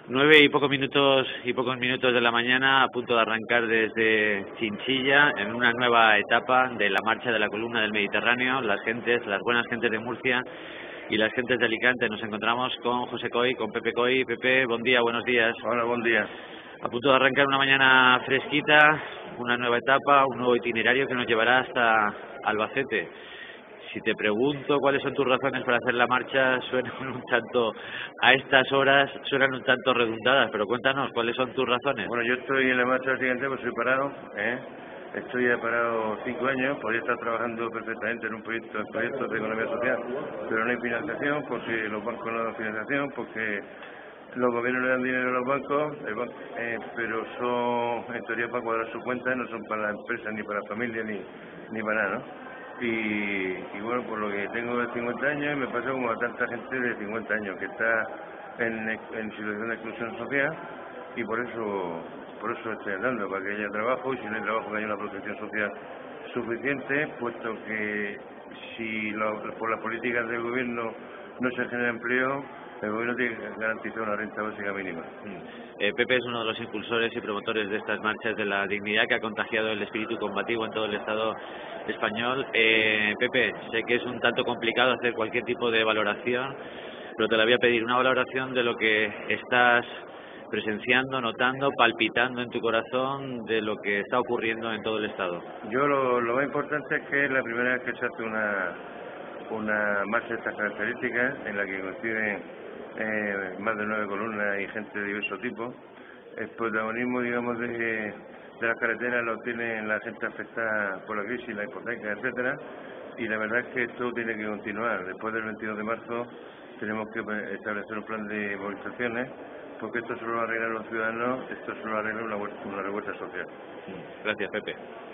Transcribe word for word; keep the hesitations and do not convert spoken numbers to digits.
Nueve y pocos minutos y pocos minutos de la mañana, a punto de arrancar desde Chinchilla en una nueva etapa de la marcha de la columna del Mediterráneo. Las gentes, las buenas gentes de Murcia y las gentes de Alicante. Nos encontramos con José Coy, con Pepe Coy. Pepe, buen día, buenos días. Hola, buen día. A punto de arrancar una mañana fresquita, una nueva etapa, un nuevo itinerario que nos llevará hasta Albacete. Si te pregunto cuáles son tus razones para hacer la marcha, suenan un tanto, a estas horas, suenan un tanto redundadas, pero cuéntanos, ¿cuáles son tus razones? Bueno, yo estoy en la marcha siguiente, pues soy parado, ¿eh? Estoy ya parado cinco años, podría estar trabajando perfectamente en un proyecto, en proyectos de economía social, pero no hay financiación, porque los bancos no dan financiación, porque los gobiernos le dan dinero a los bancos, el banco, eh, pero son, en teoría, para cuadrar su cuenta, no son para la empresa, ni para la familia, ni, ni para nada, ¿no? Y, y bueno, por lo que tengo de cincuenta años, me pasa como a tanta gente de cincuenta años que está en, en situación de exclusión social, y por eso por eso estoy andando, para que haya trabajo, y si no hay trabajo que haya una protección social suficiente, puesto que si lo, por las políticas del gobierno no se genera empleo, el gobierno tiene que garantizar una renta básica mínima. Eh, Pepe es uno de los impulsores y promotores de estas marchas de la dignidad, que ha contagiado el espíritu combativo en todo el Estado español. Eh, Pepe, sé que es un tanto complicado hacer cualquier tipo de valoración, pero te la voy a pedir, una valoración de lo que estás presenciando, notando, palpitando en tu corazón de lo que está ocurriendo en todo el Estado. Yo lo, lo más importante es que es la primera vez que se hace una, una marcha de estas características, en la que coinciden eh, más de nueve columnas y gente de diversos tipos. El protagonismo, digamos, de, de las carreteras lo tiene la gente afectada por la crisis, la hipoteca, etcétera, y la verdad es que esto tiene que continuar. Después del veintidós de marzo tenemos que establecer un plan de movilizaciones, porque esto solo lo arreglan los ciudadanos, esto solo lo arregla una, una revuelta social. Gracias, Pepe.